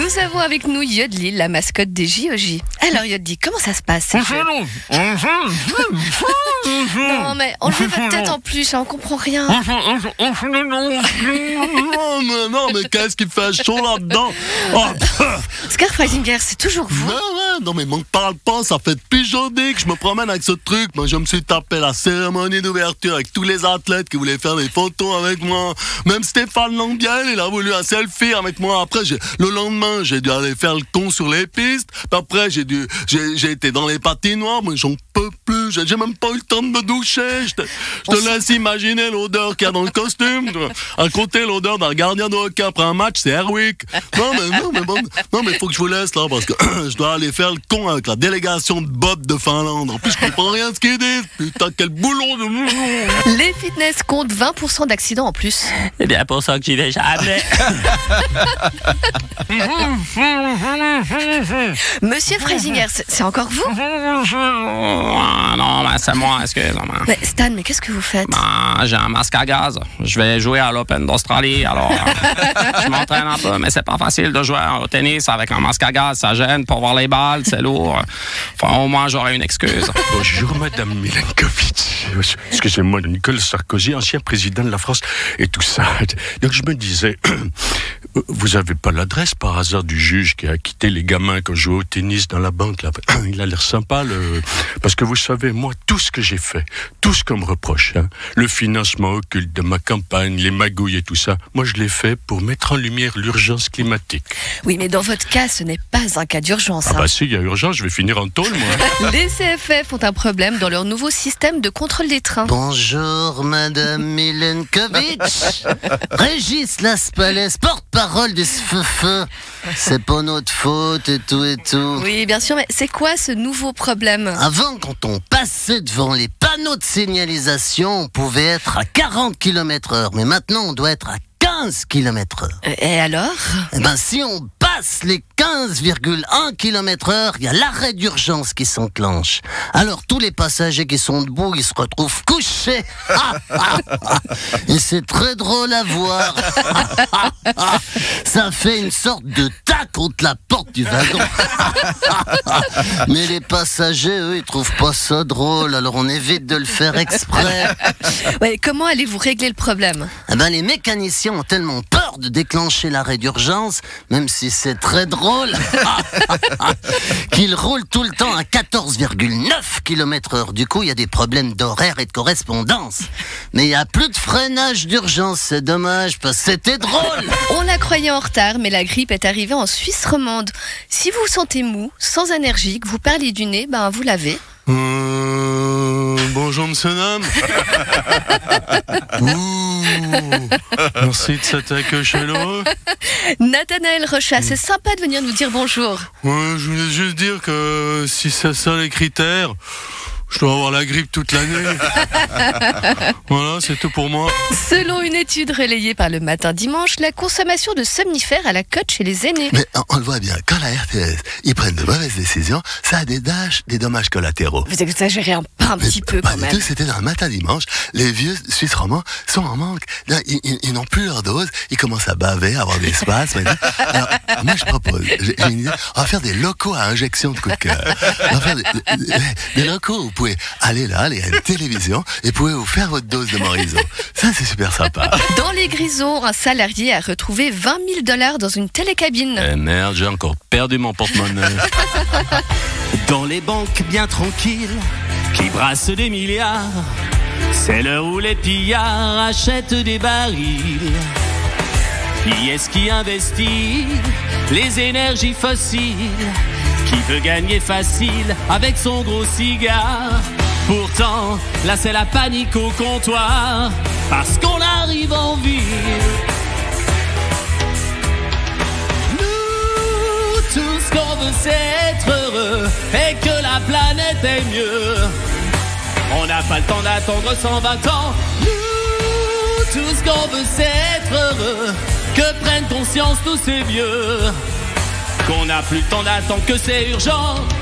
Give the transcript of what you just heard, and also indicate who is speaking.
Speaker 1: Nous avons avec nous Yodli, la mascotte des JOJ. Alors Yodli, comment ça se passe? Non mais enlevez votre tête en plus, on comprend rien.
Speaker 2: Non mais qu'est-ce qui fait chaud là-dedans?
Speaker 1: Oscar Freisinger, c'est toujours vous?
Speaker 2: Non mais m'en parle pas, ça fait depuis jeudi que je me promène avec ce truc. Moi je me suis tapé la cérémonie d'ouverture avec tous les athlètes qui voulaient faire des photos avec moi. Même Stéphane Langbiel, il a voulu un selfie avec moi. Après le lendemain j'ai dû aller faire le con sur les pistes. Puis après j'ai été dans les patinoires, mais j'en peux plus. J'ai même pas eu le temps de me doucher. Je te laisse imaginer l'odeur qu'il y a dans le costume. À côté, l'odeur d'un gardien de hockey après un match, c'est Airwick. Non mais faut que je vous laisse là parce que je dois aller faire le con avec la délégation de Bob de Finlande. En plus, je comprends rien de ce qu'ils disent. Putain, quel boulot de...
Speaker 1: Les fitness comptent 20% d'accidents en plus.
Speaker 3: C'est bien pour ça que j'y vais jamais.
Speaker 1: Monsieur Freisinger, c'est encore vous?
Speaker 3: Non, ben c'est moi, excusez-moi.
Speaker 1: Mais Stan, mais qu'est-ce que vous faites?
Speaker 3: Ben, j'ai un masque à gaz. Je vais jouer à l'Open d'Australie, alors je m'entraîne un peu, mais c'est pas facile de jouer au tennis avec un masque à gaz. Ça gêne pour voir les balles, c'est lourd. Enfin, au moins, j'aurai une excuse.
Speaker 2: Bonjour, Madame Milenkovic. Excusez-moi, Nicolas Sarkozy, ancien président de la France et tout ça. Donc, je me disais, vous avez pas l'adresse par hasard du juge qui a quitté les gamins quand je jouais au tennis dans la banque là? Il a l'air sympa, parce que vous savez, moi, tout ce que j'ai fait, tout ce qu'on me reproche, le financement occulte de ma campagne, les magouilles et tout ça, moi, je l'ai fait pour mettre en lumière l'urgence climatique.
Speaker 1: Oui, mais dans votre cas, ce n'est pas un cas d'urgence.
Speaker 2: Ah bah si, il y a urgence, je vais finir en tôle, moi.
Speaker 1: Les CFF ont un problème dans leur nouveau système de contrôle des trains.
Speaker 4: Bonjour, Madame Milenkovic. Régis Laspalais, porte-parole des SFF. C'est pas notre faute et tout et tout.
Speaker 1: Oui, bien sûr, mais c'est quoi ce nouveau problème?
Speaker 4: Avant, quand on passait devant les panneaux de signalisation, on pouvait être à 40 km/h. Mais maintenant, on doit être à 15 km/h.
Speaker 1: Et alors?
Speaker 4: Eh ben, si on passe les 15,1 km/h, il y a l'arrêt d'urgence qui s'enclenche. Alors, tous les passagers qui sont debout, ils se retrouvent couchés. Et c'est très drôle à voir. Ça fait une sorte de tac contre la porte du wagon. Mais les passagers, eux, ils trouvent pas ça drôle, alors on évite de le faire exprès.
Speaker 1: Ouais, comment allez-vous régler le problème?
Speaker 4: Eh ben, les mécaniciens ont tellement peur de déclencher l'arrêt d'urgence, même si c'est très drôle, qu'ils roulent tout le temps à 14,9 km/h. Du coup, il y a des problèmes d'horaire et de correspondance. Mais il n'y a plus de freinage d'urgence, c'est dommage, parce que c'était drôle.
Speaker 1: On la croyait en retard, mais la grippe est arrivée en Suisse romande. Si vous vous sentez mou, sans énergie, que vous parlez du nez, ben vous l'avez.
Speaker 2: Bonjour, monsieur Nam. Merci de cet accueil chaleureux.
Speaker 1: Nathanaël Rochat, c'est sympa de venir nous dire bonjour.
Speaker 2: Ouais, je voulais juste dire que si c'est ça les critères, je dois avoir la grippe toute l'année. Voilà, c'est tout pour moi.
Speaker 1: Selon une étude relayée par le Matin Dimanche, la consommation de somnifères a la cote chez les aînés.
Speaker 2: Mais on le voit bien, quand la RTS, ils prennent de mauvaises décisions, ça a des dommages collatéraux.
Speaker 1: Vous exagérez un petit peu quand même.
Speaker 2: C'était dans le Matin Dimanche, les vieux Suisses romands sont en manque. Là, ils n'ont plus leur dose, ils commencent à baver, à avoir des spasmes. Alors, moi je propose, j'ai une idée, on va faire des locaux à injection de coup de cœur. On va faire des locaux où vous pouvez aller là, aller à une télévision et pouvez vous faire votre dose de Morisot. Ça, c'est super sympa.
Speaker 1: Dans les Grisons, un salarié a retrouvé $20 000 dans une télécabine.
Speaker 2: Eh merde, j'ai encore perdu mon porte-monnaie.
Speaker 3: Dans les banques bien tranquilles, qui brassent des milliards, c'est l'heure où les pillards achètent des barils. Qui est-ce qui investit les énergies fossiles? Qui veut gagner facile avec son gros cigare? Pourtant, là c'est la panique au comptoir, parce qu'on arrive en ville. Nous, tout ce qu'on veut c'est être heureux, et que la planète est mieux. On n'a pas le temps d'attendre 120 ans. Nous, tout ce qu'on veut c'est être heureux, que prennent conscience tous ces vieux, qu'on n'a plus le temps d'attendre, que c'est urgent.